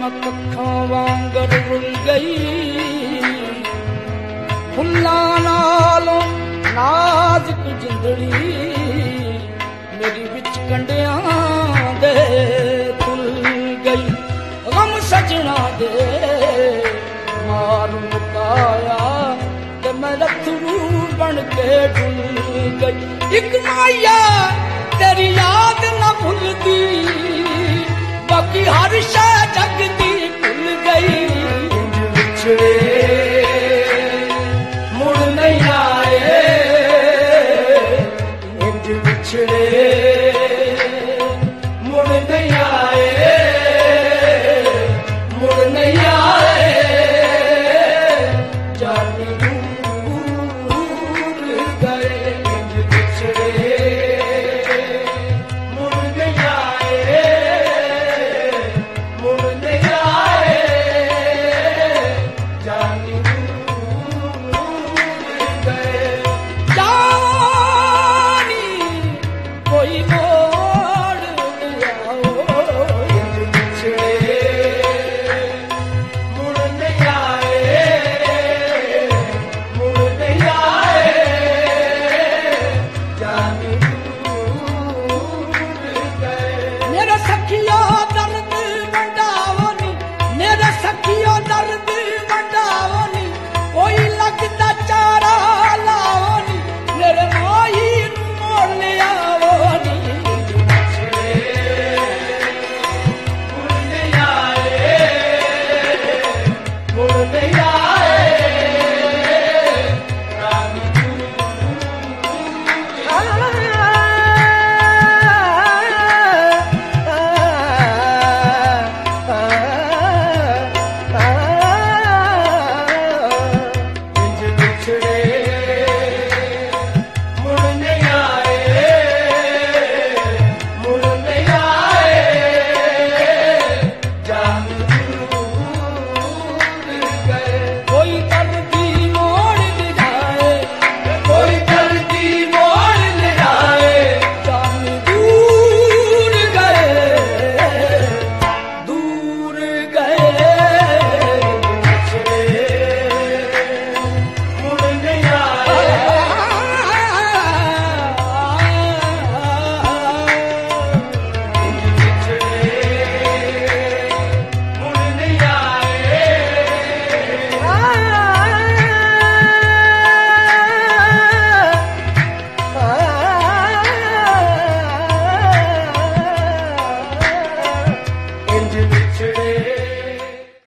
कखां वांगर rule गई फुल्लां नालों नाजुक जिंदड़ी मेरी विच कंडियां दे खुल गई गम सजना दे मार मुकाया ते मैं रथरू बन के डुल गई एक माया तेरी याद न भूलदी बाकी हर शय जग दी भूल गई।